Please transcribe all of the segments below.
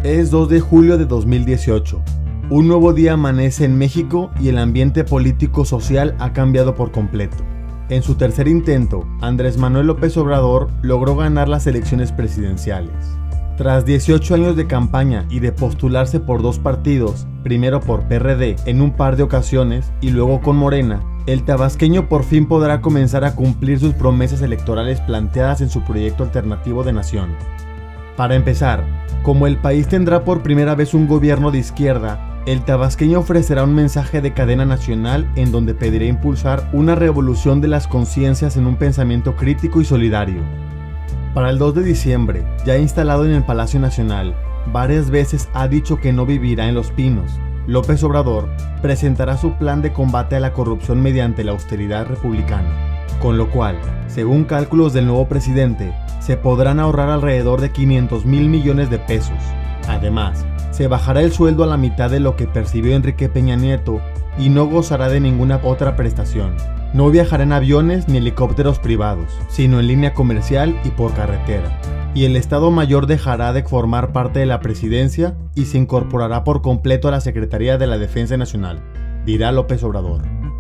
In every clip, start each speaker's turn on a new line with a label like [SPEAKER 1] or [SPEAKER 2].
[SPEAKER 1] Es 2 de julio de 2018. Un nuevo día amanece en México y el ambiente político-social ha cambiado por completo. En su tercer intento, Andrés Manuel López Obrador logró ganar las elecciones presidenciales. Tras 18 años de campaña y de postularse por dos partidos, primero por PRD en un par de ocasiones y luego con Morena, el tabasqueño por fin podrá comenzar a cumplir sus promesas electorales planteadas en su proyecto alternativo de nación. Para empezar, como el país tendrá por primera vez un gobierno de izquierda, el tabasqueño ofrecerá un mensaje de cadena nacional en donde pedirá impulsar una revolución de las conciencias en un pensamiento crítico y solidario. Para el 2 de diciembre, ya instalado en el Palacio Nacional, varias veces ha dicho que no vivirá en Los Pinos. López Obrador presentará su plan de combate a la corrupción mediante la austeridad republicana, con lo cual, según cálculos del nuevo presidente, se podrán ahorrar alrededor de 500,000 millones de pesos. Además, se bajará el sueldo a la mitad de lo que percibió Enrique Peña Nieto y no gozará de ninguna otra prestación. No viajará en aviones ni helicópteros privados, sino en línea comercial y por carretera. Y el Estado Mayor dejará de formar parte de la presidencia y se incorporará por completo a la Secretaría de la Defensa Nacional, dirá López Obrador.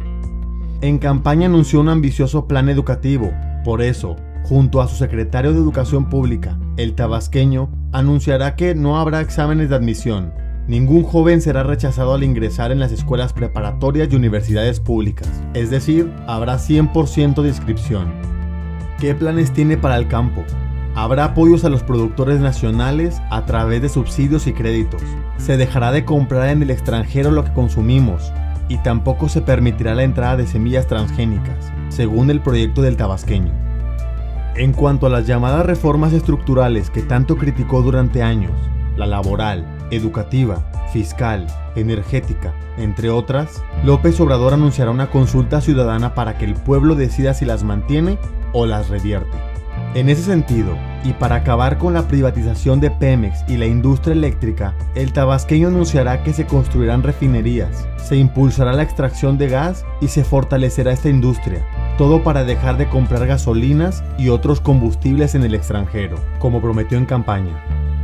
[SPEAKER 1] En campaña anunció un ambicioso plan educativo, por eso, junto a su secretario de Educación Pública, el tabasqueño, anunciará que no habrá exámenes de admisión. Ningún joven será rechazado al ingresar en las escuelas preparatorias y universidades públicas, es decir, habrá 100% de inscripción. ¿Qué planes tiene para el campo? Habrá apoyos a los productores nacionales a través de subsidios y créditos. Se dejará de comprar en el extranjero lo que consumimos y tampoco se permitirá la entrada de semillas transgénicas, según el proyecto del tabasqueño. En cuanto a las llamadas reformas estructurales que tanto criticó durante años, la laboral, educativa, fiscal, energética, entre otras, López Obrador anunciará una consulta ciudadana para que el pueblo decida si las mantiene o las revierte. En ese sentido, y para acabar con la privatización de Pemex y la industria eléctrica, el tabasqueño anunciará que se construirán refinerías, se impulsará la extracción de gas y se fortalecerá esta industria. Todo para dejar de comprar gasolinas y otros combustibles en el extranjero, como prometió en campaña.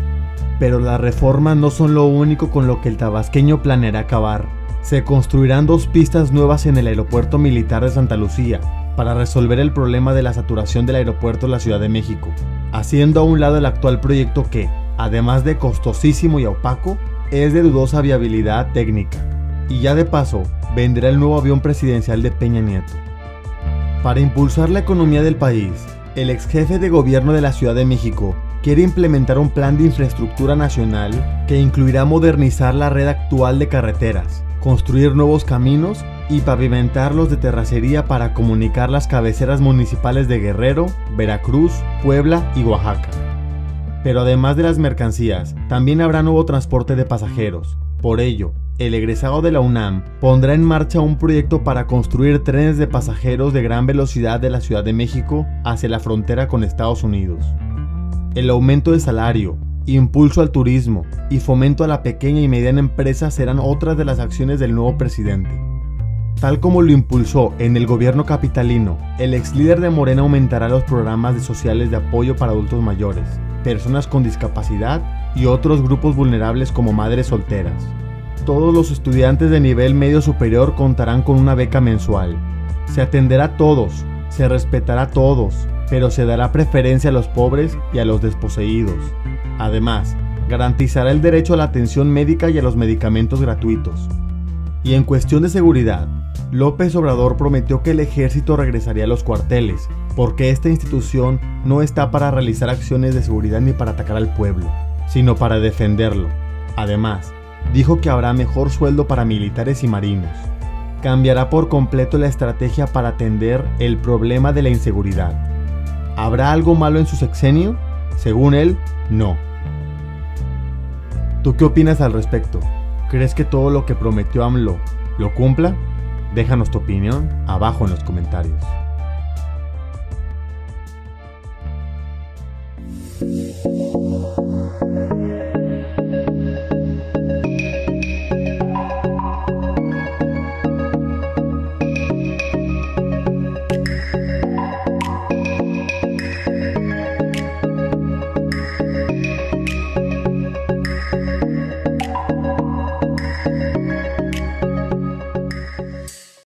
[SPEAKER 1] Pero las reformas no son lo único con lo que el tabasqueño planeará acabar. Se construirán 2 pistas nuevas en el aeropuerto militar de Santa Lucía, para resolver el problema de la saturación del aeropuerto de la Ciudad de México, haciendo a un lado el actual proyecto que, además de costosísimo y opaco, es de dudosa viabilidad técnica. Y ya de paso, venderá el nuevo avión presidencial de Peña Nieto. Para impulsar la economía del país, el ex jefe de gobierno de la Ciudad de México quiere implementar un plan de infraestructura nacional que incluirá modernizar la red actual de carreteras, construir nuevos caminos y pavimentarlos de terracería para comunicar las cabeceras municipales de Guerrero, Veracruz, Puebla y Oaxaca. Pero además de las mercancías, también habrá nuevo transporte de pasajeros. Por ello, el egresado de la UNAM pondrá en marcha un proyecto para construir trenes de pasajeros de gran velocidad de la Ciudad de México hacia la frontera con Estados Unidos. El aumento de salario, impulso al turismo y fomento a la pequeña y mediana empresa serán otras de las acciones del nuevo presidente. Tal como lo impulsó en el gobierno capitalino, el ex líder de Morena aumentará los programas sociales de apoyo para adultos mayores, personas con discapacidad y otros grupos vulnerables como madres solteras. Todos los estudiantes de nivel medio superior contarán con una beca mensual. Se atenderá a todos, se respetará a todos, pero se dará preferencia a los pobres y a los desposeídos. Además, garantizará el derecho a la atención médica y a los medicamentos gratuitos. Y en cuestión de seguridad, López Obrador prometió que el ejército regresaría a los cuarteles, porque esta institución no está para realizar acciones de seguridad ni para atacar al pueblo, sino para defenderlo. Además, dijo que habrá mejor sueldo para militares y marinos. Cambiará por completo la estrategia para atender el problema de la inseguridad. ¿Habrá algo malo en su sexenio? Según él, no. ¿Tú qué opinas al respecto? ¿Crees que todo lo que prometió AMLO lo cumpla? Déjanos tu opinión abajo en los comentarios.